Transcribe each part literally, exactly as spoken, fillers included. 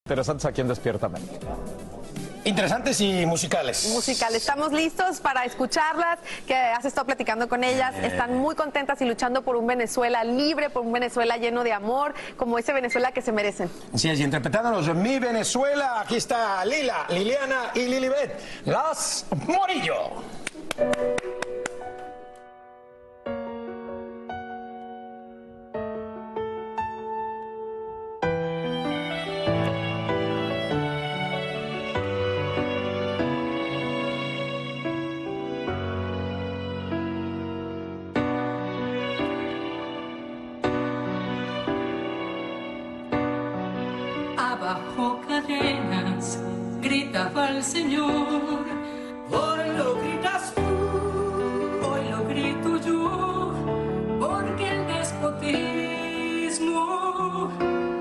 Interesantes aquí en Despierta América. Interesantes y musicales. Musical. Estamos listos para escucharlas, que has estado platicando con ellas. Eh. Están muy contentas y luchando por un Venezuela libre, por un Venezuela lleno de amor, como ese Venezuela que se merecen. Así es, y interpretándonos Mi Venezuela, aquí está Lila, Liliana y Lilibet, Las Morillo. Abajo cadenas, gritaba el Señor. Hoy lo gritas tú, hoy lo grito yo, porque el despotismo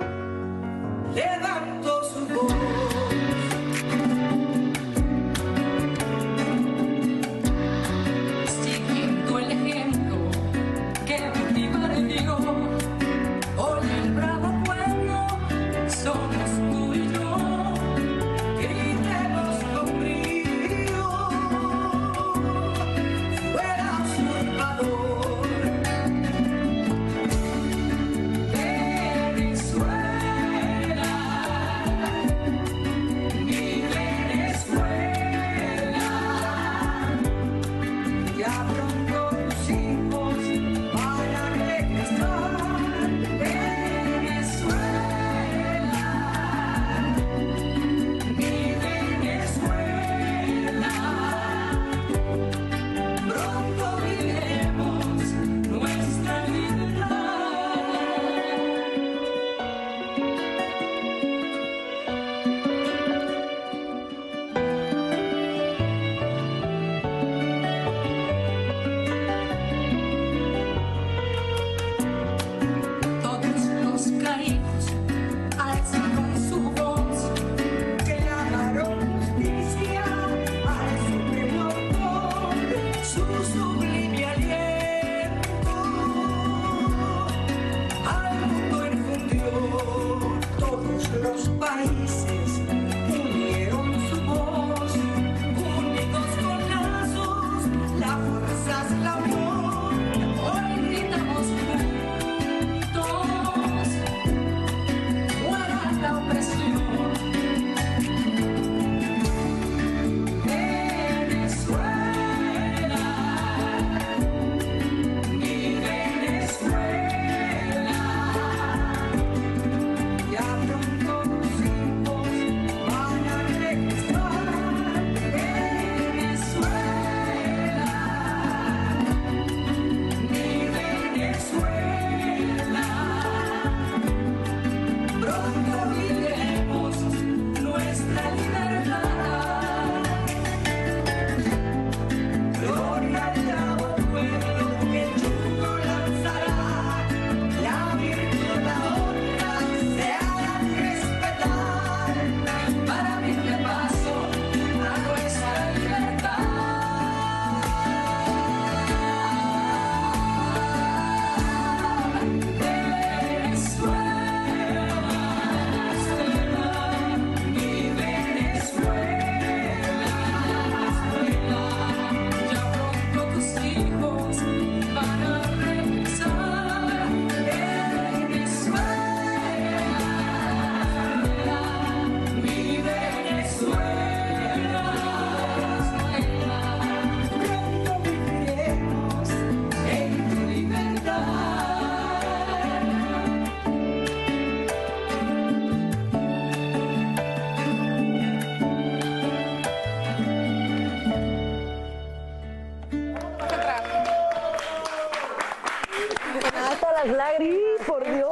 levantó su voz. Siguiendo el ejemplo que Bolívar dio, hoy el bravo pueblo somos tú y yo, gritemos con brío, fuera usurpador. Venezuela, mi Venezuela, ya pronto tus hijos van a regresar. Venezuela, mi Venezuela, pronto viviremos nuestra libertad. Todos los caídos alzan con su voz, clamaron justicia al supremo autor, su sublime aliento al mundo infundió. Todos los países unieron su voz, unidos con lazos, la fuerza es la unión. Hoy gritamos juntos, fuera la opresión. Venezuela, mi Venezuela, ya pronto tus hijos van a regresar. Venezuela, mi Venezuela, pronto viviremos nuestra libertad. Gloria al bravo pueblo que el yugo lanzará, la virtud, la honra se harán respetar, para abrirle paso a nuestra libertad. Venezuela, mi Venezuela, ya pronto tus hijos van a regresar. Venezuela, mi Venezuela, pronto viviremos en tu libertad. Hasta las lágrimas, por Dios.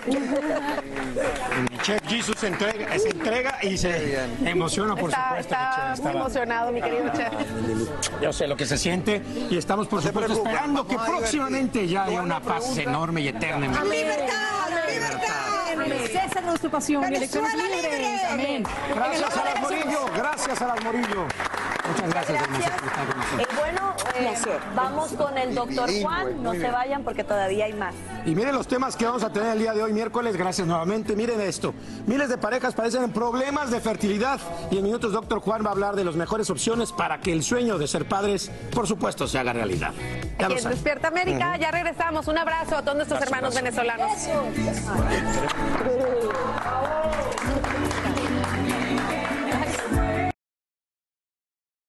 Mi Chef Jesus se entrega, se entrega y se emociona, por Está, supuesto. mi está chef, muy estaba- emocionado, mi querido chef. Yo sé lo que se siente y estamos, por supuesto, esperando que próximamente ya haya una paz enorme y eterna en Venezuela. Esa es nuestra pasión, elecciones libres. Amén. Gracias a las Morillo, gracias a las Morillo. Muchas gracias, Gracias. Denise, por estar con nosotros. Y bueno, placer. Vamos con el doctor Sí, Juan, güey, no muy se bien. vayan porque todavía hay más. Y miren los temas que vamos a tener el día de hoy, miércoles. Gracias nuevamente. Miren esto. Miles de parejas padecen problemas de fertilidad. Y en minutos, doctor Juan va a hablar de las mejores opciones para que el sueño de ser padres, por supuesto, se haga realidad. Ya Aquí lo en saben. Despierta América, ya regresamos. Un abrazo a todos nuestros hermanos venezolanos.